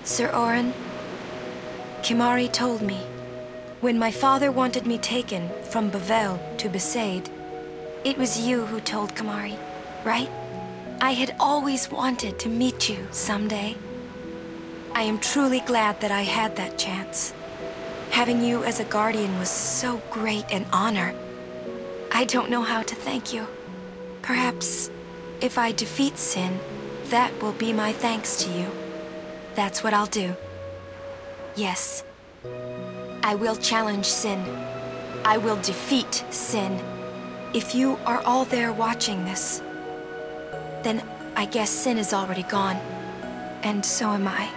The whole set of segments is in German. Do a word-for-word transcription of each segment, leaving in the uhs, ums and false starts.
Sir Auron, Kimahri told me, when my father wanted me taken from Bevelle to Besaid, it was you who told Kimahri, right? I had always wanted to meet you someday. I am truly glad that I had that chance. Having you as a guardian was so great an honor. I don't know how to thank you. Perhaps, if I defeat Sin, that will be my thanks to you. That's what I'll do. Yes. I will challenge Sin. I will defeat Sin. If you are all there watching this, then I guess Sin is already gone. And so am I.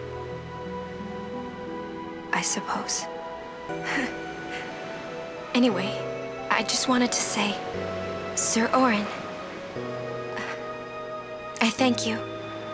I suppose. Anyway, I just wanted to say, Sir Auron, I thank you.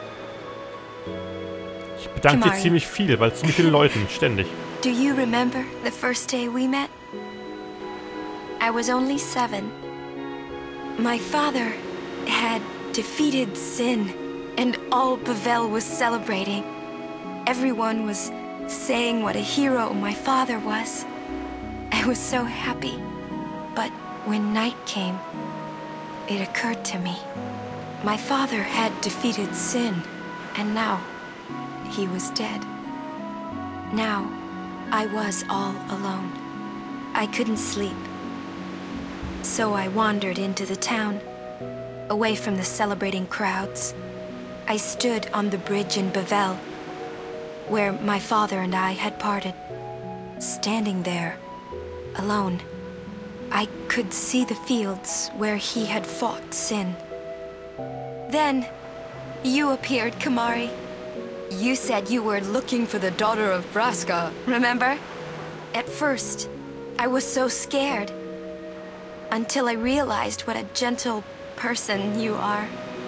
Ich bedanke dir ziemlich viel, weil ziemlich viele Leute, ständig. Do you remember the first day we met? I was only seven. My father had defeated Sin, and all Bevelle was celebrating. Everyone was saying what a hero my father was. I was so happy. But when night came, it occurred to me. My father had defeated Sin, and now he was dead. Now, I was all alone. I couldn't sleep. So I wandered into the town, away from the celebrating crowds. I stood on the bridge in Bevelle, where my father and I had parted. Standing there, alone, I could see the fields where he had fought Sin. Then, you appeared, Kimahri. You said you were looking for the daughter of Braska, remember? At first, I was so scared. Until I realized what a gentle person you are.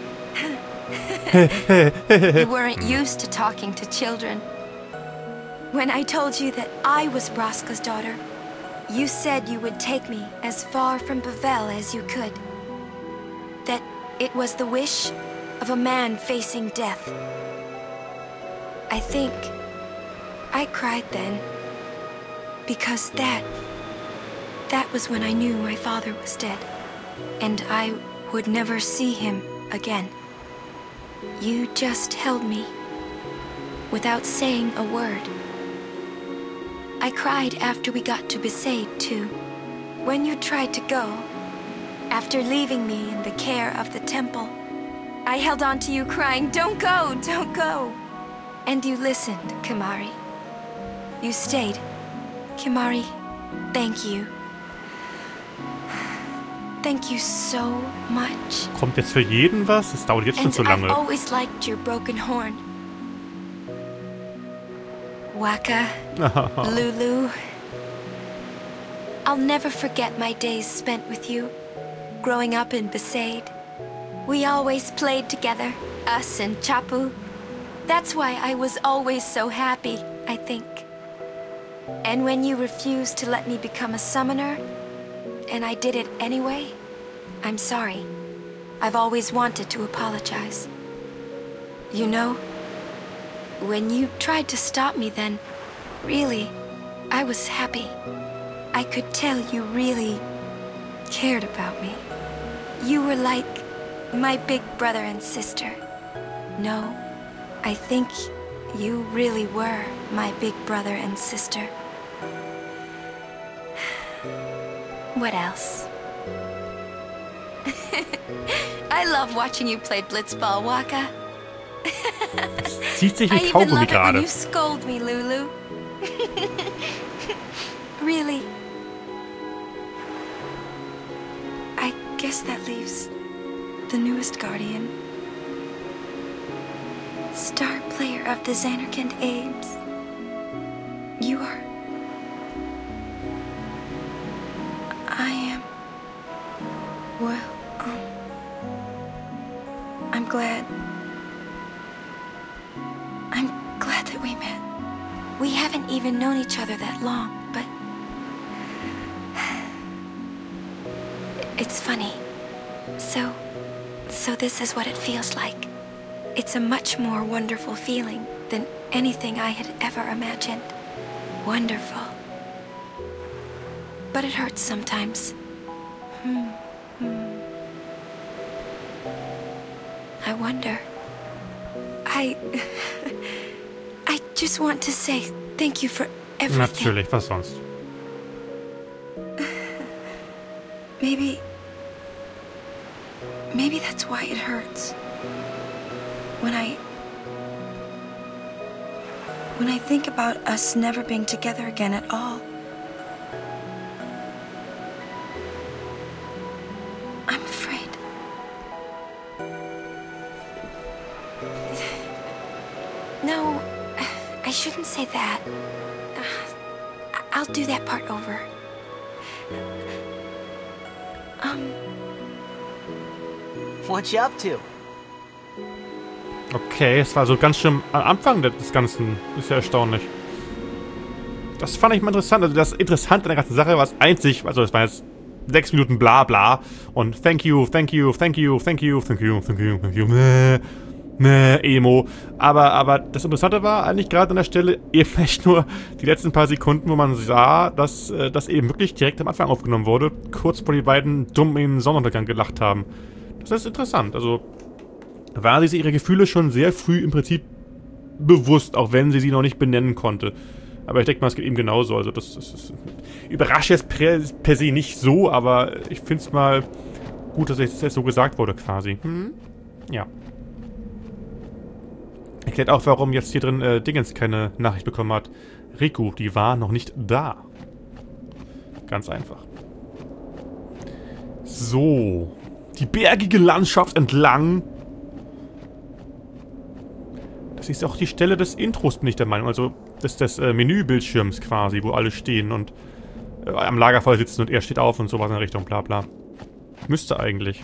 You weren't used to talking to children. When I told you that I was Braska's daughter, you said you would take me as far from Bevelle as you could. That it was the wish of a man facing death. I think I cried then, because that, that was when I knew my father was dead, and I would never see him again. You just held me, without saying a word. I cried after we got to Besaid, too. When you tried to go, after leaving me in the care of the temple, I held on to you crying, "Don't go, don't go!" And you listened, Kimahri. You stayed. Kimahri, thank you. Thank you so much. Kommt jetzt für jeden was? Es dauert jetzt schon zu lange. And I've always liked your broken horn. Wakka, Lulu. I'll never forget my days spent with you, growing up in Besaid. We always played together, us and Chapu. That's why I was always so happy, I think. And when you refused to let me become a summoner, and I did it anyway, I'm sorry. I've always wanted to apologize. You know, when you tried to stop me then, really, I was happy. I could tell you really cared about me. You were like my big brother and sister. No, I think you really were my big brother and sister. What else? I love watching you play Blitzball, Wakka. Zieht sich I wie even Kaugummi love it when gerade. you scold me, Lulu. Really. I guess that leaves the newest guardian. Star player of the Zanarkand Abes. You are... I am... Well, um... I'm glad... I'm glad that we met. We haven't even known each other that long, but... It's funny. So... So this is what it feels like. It's a much more wonderful feeling than anything I had ever imagined. Wonderful. But it hurts sometimes. Hmm. Hmm. I wonder. I... I just want to say thank you for everything. Natürlich, was sonst? Maybe... Maybe that's why it hurts. When I... When I think about us never being together again at all. I'm afraid. No, I shouldn't say that. I'll do that part over. Um... What you up to? Okay, es war so ganz schön am Anfang des Ganzen. Ist ja erstaunlich. Das fand ich mal interessant. Also das Interessante an der ganzen Sache war es einzig, also es waren jetzt sechs Minuten bla bla und thank you, thank you, thank you, thank you, thank you, thank you, thank you, ne, ne, Emo. Aber, aber das Interessante war eigentlich gerade an der Stelle eben echt nur die letzten paar Sekunden, wo man sah, dass äh, das eben wirklich direkt am Anfang aufgenommen wurde, kurz vor die beiden dumm in den Sonnenuntergang gelacht haben. Das ist interessant, also war sie sich ihre Gefühle schon sehr früh im Prinzip bewusst, auch wenn sie sie noch nicht benennen konnte. Aber ich denke mal, es geht ihm genauso. Also das, das, das überrascht jetzt per, per se nicht so, aber ich finde es mal gut, dass es jetzt so gesagt wurde quasi. Hm? Ja. Erklärt auch, warum jetzt hier drin äh, Dingens keine Nachricht bekommen hat. Riku, die war noch nicht da. Ganz einfach. So. Die bergige Landschaft entlang. Das ist auch die Stelle des Intros, bin ich der Meinung. Also des, des äh, Menübildschirms quasi, wo alle stehen und äh, am Lagerfeuer sitzen und er steht auf und sowas in der Richtung, bla bla. Müsste eigentlich.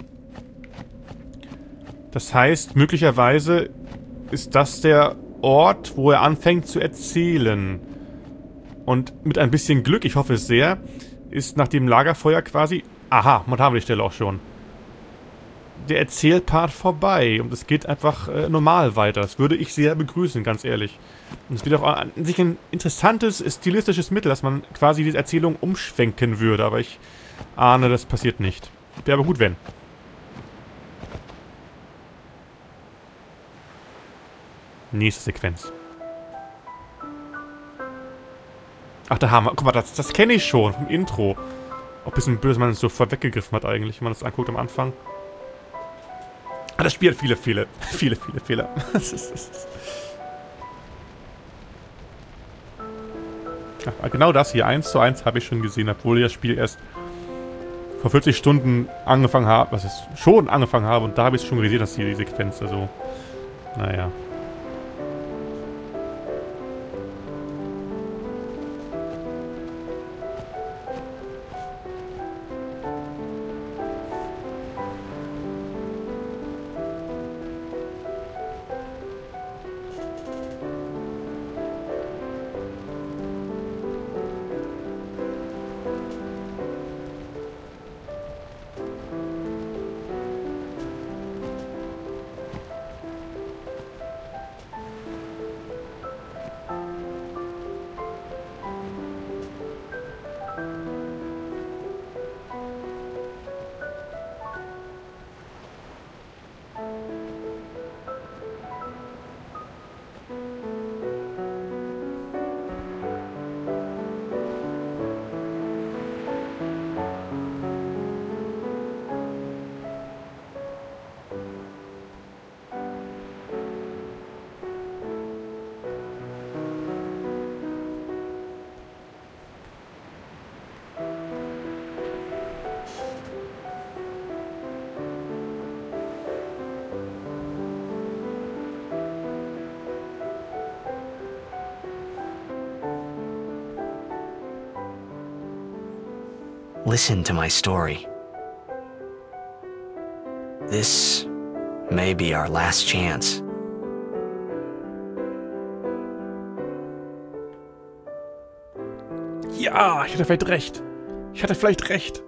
Das heißt, möglicherweise ist das der Ort, wo er anfängt zu erzählen. Und mit ein bisschen Glück, ich hoffe es sehr, ist nach dem Lagerfeuer quasi... Aha, man haben wir die Stelle auch schon. Der Erzählpart vorbei und es geht einfach äh, normal weiter. Das würde ich sehr begrüßen, ganz ehrlich. Und es wird auch an sich ein interessantes, stilistisches Mittel, dass man quasi diese Erzählung umschwenken würde, aber ich ahne, das passiert nicht. Wäre aber gut, wenn. Nächste Sequenz. Ach, da haben wir... Guck mal, das, das kenne ich schon vom Intro. Auch ein bisschen böse, dass man es so vorweggegriffen hat eigentlich, wenn man das anguckt am Anfang. Ah, das Spiel hat viele, viele, viele, viele Fehler. Ja, genau das hier, eins zu eins habe ich schon gesehen, obwohl ich das Spiel erst vor vierzig Stunden angefangen habe, was ist schon angefangen habe, und da habe ich es schon gesehen, dass hier die Sequenz, also, naja. Listen to my story. This may be our last chance. Ja, ich hatte vielleicht recht. Ich hatte vielleicht recht.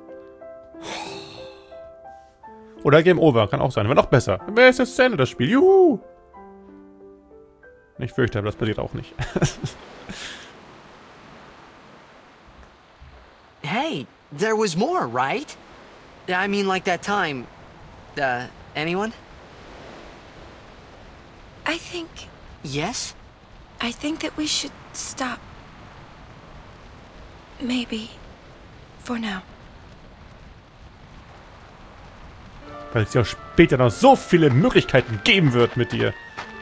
Oder Game Over, kann auch sein. Aber noch besser. Wer ist jetzt zu Ende, das Spiel? Juhu! Ich fürchte, aber das passiert auch nicht. Hey, there was more, right? I mean, like that time. Uh, anyone? I think... Yes? I think that we should stop. Maybe. For now. Weil es ja später noch so viele Möglichkeiten geben wird mit dir.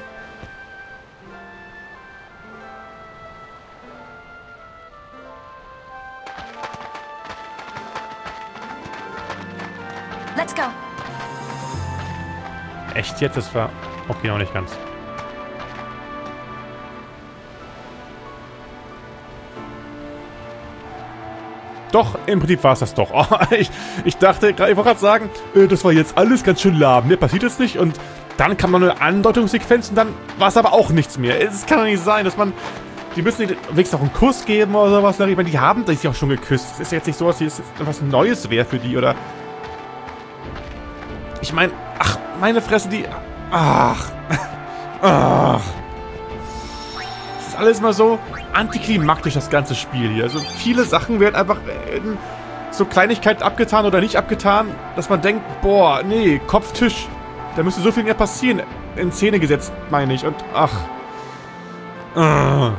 Let's go. Echt jetzt? Das war... Okay, noch nicht ganz. Doch, im Prinzip war es das doch. Oh, ich, ich dachte, ich wollte gerade sagen, äh, das war jetzt alles ganz schön lahm. Mir passiert es nicht und dann kam noch eine Andeutungssequenz und dann war es aber auch nichts mehr. Es kann doch nicht sein, dass man... Die müssen wenigstens noch einen Kuss geben oder sowas. Ich meine, die haben sich auch schon geküsst. Es ist jetzt nicht so, dass es etwas Neues wäre für die, oder... Ich meine, ach, meine Fresse, die... Ach. Ach. Das ist alles mal so antiklimaktisch, das ganze Spiel hier. Also viele Sachen werden einfach in so Kleinigkeiten abgetan oder nicht abgetan, dass man denkt, boah, nee, Kopftisch. Da müsste so viel mehr passieren. In Szene gesetzt, meine ich. Und ach. Ugh.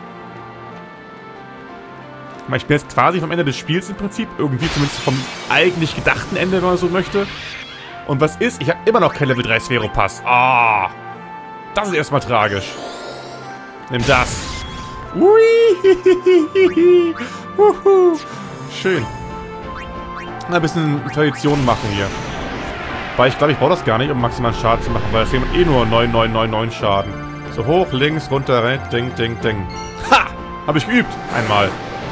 Ich bin jetzt quasi vom Ende des Spiels im Prinzip. Irgendwie zumindest vom eigentlich gedachten Ende, wenn man so möchte. Und was ist? Ich habe immer noch kein Level drei Sphäropass. Ah. Das ist erstmal tragisch. Nimm das. Ui. Schön. Ein bisschen Tradition machen hier. Weil ich glaube, ich brauche das gar nicht, um maximalen Schaden zu machen, weil das jemand eh nur neun neun neun neun Schaden. So hoch, links, runter, rein, ding, ding, ding. Ha! Habe ich geübt. Einmal.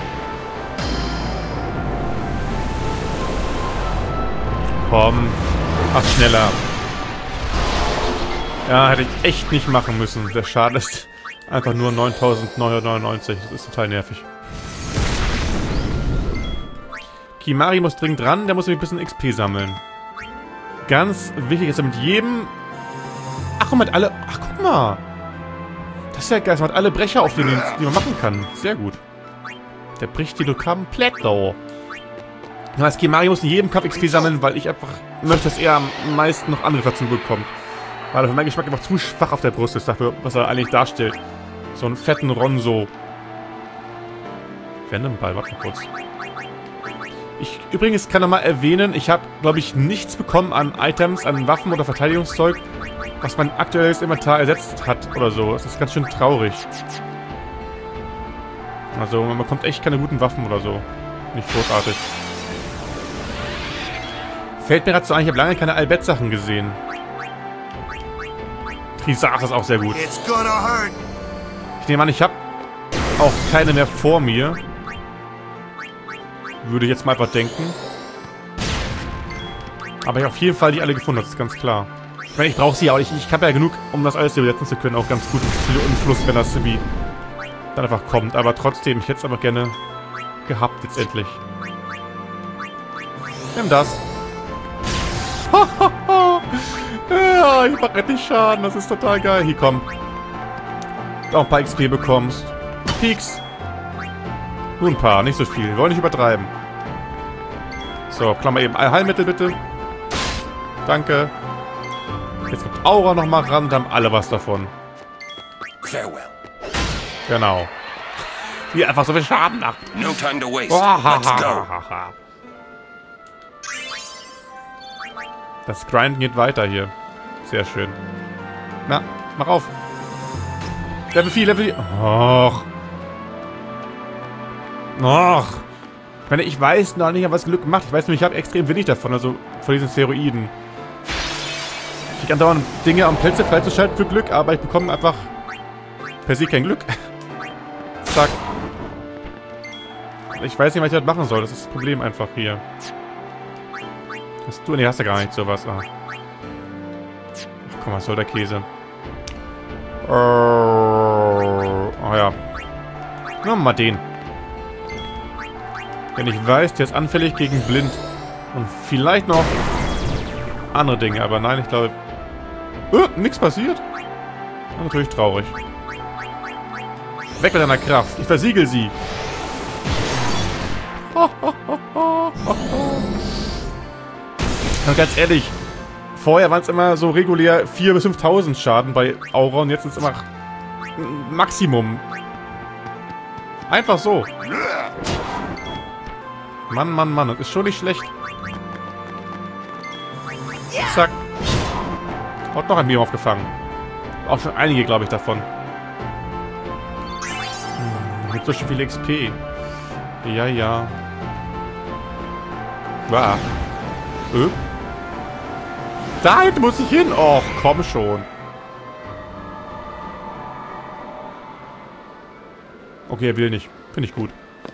Komm. Ach, schneller. Ja, hätte ich echt nicht machen müssen. Der Schaden ist einfach nur neuntausendneunhundertneunundneunzig. Das ist total nervig. Kimahri muss dringend ran. Der muss nämlich ein bisschen X P sammeln. Ganz wichtig ist, er mit jedem... Ach, und mit alle... Ach, guck mal. Das ist ja geil. Man hat alle Brecher auf, die, die man machen kann. Sehr gut. Der bricht die nur komplett da. Das heißt, Kimahri muss in jedem Kampf X P sammeln, weil ich einfach möchte, dass er am meisten noch Angriffe dazu bekommt. Weil er für meinen Geschmack einfach zu schwach auf der Brust ist, dafür, was er eigentlich darstellt. So einen fetten Ronso. Venom-Ball, warte mal kurz. Ich übrigens kann nochmal erwähnen, ich habe, glaube ich, nichts bekommen an Items, an Waffen oder Verteidigungszeug, was mein aktuelles Inventar ersetzt hat oder so. Das ist ganz schön traurig. Also, man bekommt echt keine guten Waffen oder so. Nicht großartig. Fällt mir gerade so ein, ich habe lange keine Albert-Sachen gesehen. Trisaz ist auch sehr gut. Ich nehme an, ich habe auch keine mehr vor mir. Würde ich jetzt mal einfach denken. Aber ich habe auf jeden Fall die alle gefunden, das ist ganz klar. Ich meine, ich brauche sie auch. Ich, ich habe ja genug, um das alles übersetzen zu können. Auch ganz gut im Fluss, wenn das irgendwie dann einfach kommt. Aber trotzdem, ich hätte es einfach gerne gehabt jetzt endlich. Nimm das. Ja, ich mache richtig Schaden. Das ist total geil. Hier, komm. Auch ein paar X P bekommst. Peaks. Nur ein paar, nicht so viel. Wir wollen nicht übertreiben. So, klammer eben Heilmittel bitte. Danke. Jetzt kommt Aura nochmal ran, dann haben alle was davon. Genau. Wie einfach so viel Schaden macht. No time to waste. Oh, Let's go. Das Grinden geht weiter hier. Sehr schön. Na, mach auf. Level vier, Level vier. Och. Och. Ich meine, ich weiß noch nicht, was Glück macht. Ich weiß nur, ich habe extrem wenig davon, also von diesen Steroiden. Ich kriege andauernd Dinge am Plätze freizuschalten für Glück, aber ich bekomme einfach per se kein Glück. Zack. Ich weiß nicht, was ich damit machen soll. Das ist das Problem einfach hier. Hast du? Nee, hast du gar nicht sowas. Ah. Ach komm, was soll der Käse? Oh, oh ja. Na, mal den. Denn ich weiß, der ist anfällig gegen Blind. Und vielleicht noch andere Dinge. Aber nein, ich glaube... Uh, nichts passiert. Natürlich traurig. Weg mit deiner Kraft. Ich versiegel sie. Und ganz ehrlich, vorher waren es immer so regulär viertausend bis fünftausend Schaden bei Aura und jetzt ist es immer Maximum. Einfach so. Mann, Mann, Mann, das ist schon nicht schlecht. Zack. Hat noch ein Biom aufgefangen. Auch schon einige, glaube ich, davon. Hm, gibt so schon viel X P. Ja, ja. Wow. Äh? Da hinten muss ich hin. Och, komm schon. Okay, er will nicht. Finde ich gut.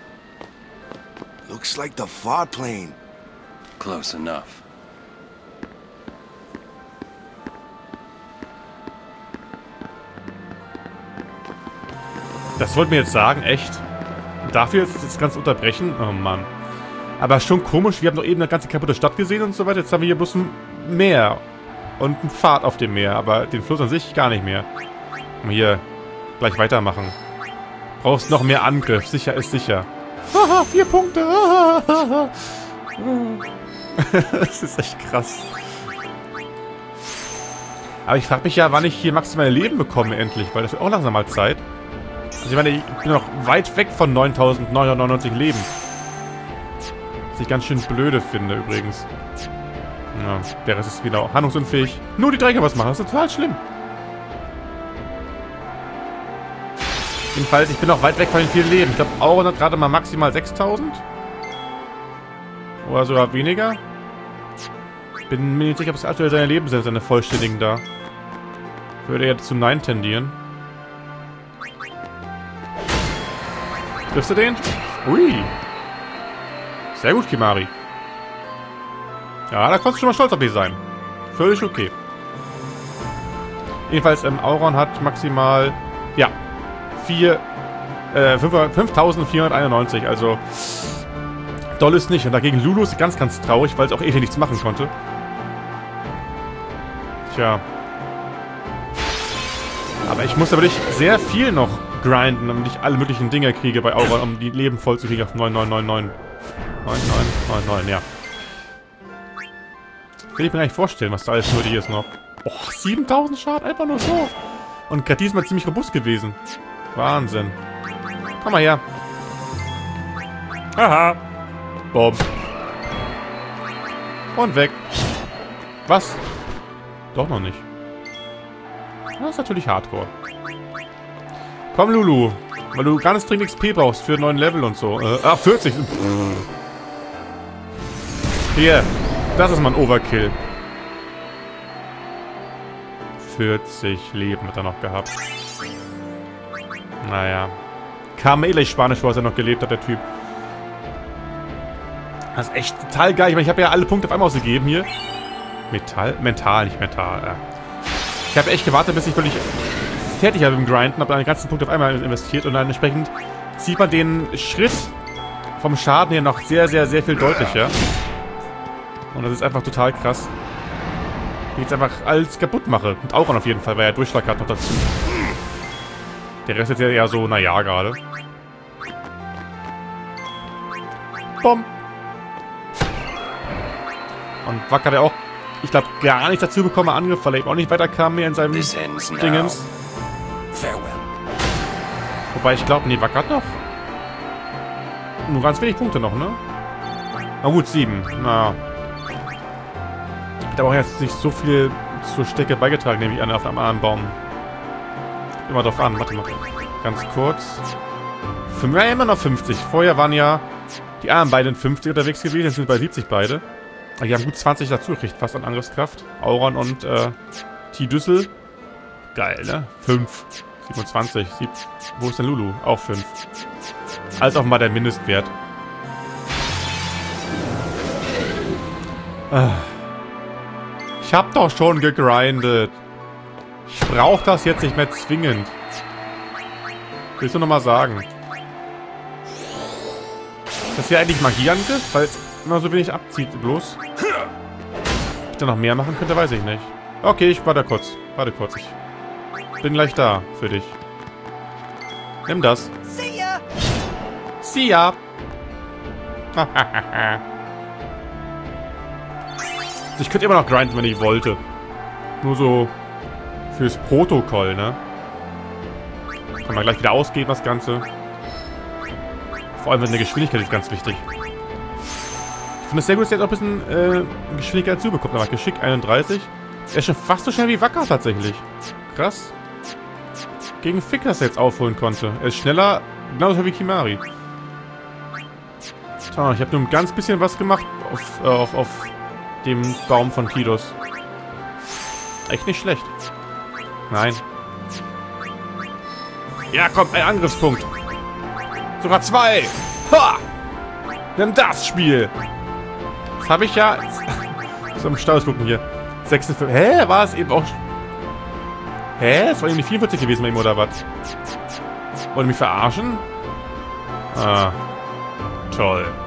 Looks like the far plane. Close enough. Das wollten wir jetzt sagen, echt? Dafür jetzt das Ganze unterbrechen? Oh Mann. Aber schon komisch, wir haben doch eben eine ganze kaputte Stadt gesehen und so weiter. Jetzt haben wir hier bloß ein Meer. Und einen Pfad auf dem Meer. Aber den Fluss an sich gar nicht mehr. Und hier gleich weitermachen. Brauchst noch mehr Angriff. Sicher ist sicher. Haha, vier Punkte. Das ist echt krass. Aber ich frage mich ja, wann ich hier maximale Leben bekomme endlich. Weil das wird auch langsam mal Zeit. Also ich meine, ich bin noch weit weg von neuntausendneunhundertneunundneunzig Leben. Was ich ganz schön blöde finde, übrigens. Ja, der Rest ist wieder handlungsunfähig. Nur die drei können was machen, das ist total schlimm. Jedenfalls, ich bin noch weit weg von den vielen Leben. Ich glaube, Auron hat gerade mal maximal sechstausend. Oder sogar weniger. Bin mir nicht sicher, ob es aktuell seine Leben sind, seine vollständigen da. Würde jetzt zu neun tendieren. Triffst du den? Ui. Sehr gut, Kimahri. Ja, da kannst du schon mal stolz auf dich sein. Völlig okay. Jedenfalls, ähm, Auron hat maximal, ja, vier, äh, fünftausendvierhunderteinundneunzig, also doll ist nicht. Und dagegen Lulu ist ganz, ganz traurig, weil es auch ewig nichts machen konnte. Tja. Aber ich muss aber nicht sehr viel noch grinden, damit ich alle möglichen Dinge kriege bei Auron, um die Leben voll zu kriegen auf neun neun neun neun. neun neun neun neun, ja. Will ich mir gar nicht vorstellen, was da alles nötig ist noch. Oh, siebentausend Schaden, einfach nur so. Und gerade diesmal ziemlich robust gewesen. Wahnsinn. Komm mal her. Haha. Boom. Und weg. Was? Doch noch nicht. Das ist natürlich Hardcore. Komm, Lulu. Weil du ganz dringend X P brauchst für neuen Level und so. Äh, ah, vierzig. Hier. Das ist mal ein Overkill. vierzig Leben hat er noch gehabt. Naja. Kamelisch Spanisch, wo er noch gelebt hat, der Typ. Das ist echt total geil. Ich meine, ich habe ja alle Punkte auf einmal ausgegeben hier. Metall? Mental, nicht mental. Ja. Ich habe echt gewartet, bis ich wirklich fertig habe mit dem Grinden. Habe dann die ganzen Punkte auf einmal investiert. Und dann entsprechend sieht man den Schritt vom Schaden hier noch sehr, sehr, sehr viel deutlicher. Und das ist einfach total krass. Wie ich jetzt einfach alles kaputt mache. Und Auron auf jeden Fall, weil er Durchschlag hat noch dazu. Der Rest ist ja eher so, naja, gerade. Bom. Und Wack hat er auch, ich glaube, gar nichts dazu bekommen, Angriff, weil er eben auch nicht weiterkam mehr in seinem Dingens. Wobei ich glaube, nee, Wack hat noch nur ganz wenig Punkte noch, ne? Na gut, sieben. Na. Hat aber auch jetzt nicht so viel zur Stärke beigetragen, nehme ich an, auf einem anderen Baum. Immer drauf an, warte mal. Ganz kurz. Fünf, ja, immer noch fünfzig. Vorher waren ja die anderen beiden fünfzig unterwegs gewesen, jetzt sind wir bei siebzig beide. Aber die haben gut zwanzig dazu gekriegt, fast an Angriffskraft. Auron und äh, T-Düssel. Geil, ne? fünf. siebenundzwanzig. Sieb Wo ist denn Lulu? Auch fünf. Also auch mal der Mindestwert. Ah. Ich hab doch schon gegrindet. Ich brauch das jetzt nicht mehr zwingend. Willst du nochmal sagen? Ist das hier eigentlich Magieangriff? Weil es immer so wenig abzieht bloß. Ob ich da noch mehr machen könnte, weiß ich nicht. Okay, ich warte kurz. Warte kurz. Ich bin gleich da für dich. Nimm das. See ya! See ya. Ich könnte immer noch grinden, wenn ich wollte. Nur so fürs Protokoll, ne? Kann man gleich wieder ausgeben, das Ganze. Vor allem mit der Geschwindigkeit ist ganz wichtig. Ich finde es sehr gut, dass er jetzt auch ein bisschen äh, Geschwindigkeit zubekommt. Aber Geschick einunddreißig. Er ist schon fast so schnell wie Wacker tatsächlich. Krass. Gegen Fick, dass er jetzt aufholen konnte. Er ist schneller, genauso wie Kimahri. So, ich habe nur ein ganz bisschen was gemacht auf, äh, auf, auf dem Baum von Tidus. Echt nicht schlecht. Nein. Ja, komm, ein Angriffspunkt. Sogar zwei. Ha! Nimm das Spiel. Das habe ich ja... So im Staus gucken hier. sechsundfünfzig. Hä? War es eben auch... Hä? Es war irgendwie vierundvierzig gewesen bei ihm, oder was? Wollen mich verarschen? Ah. Toll.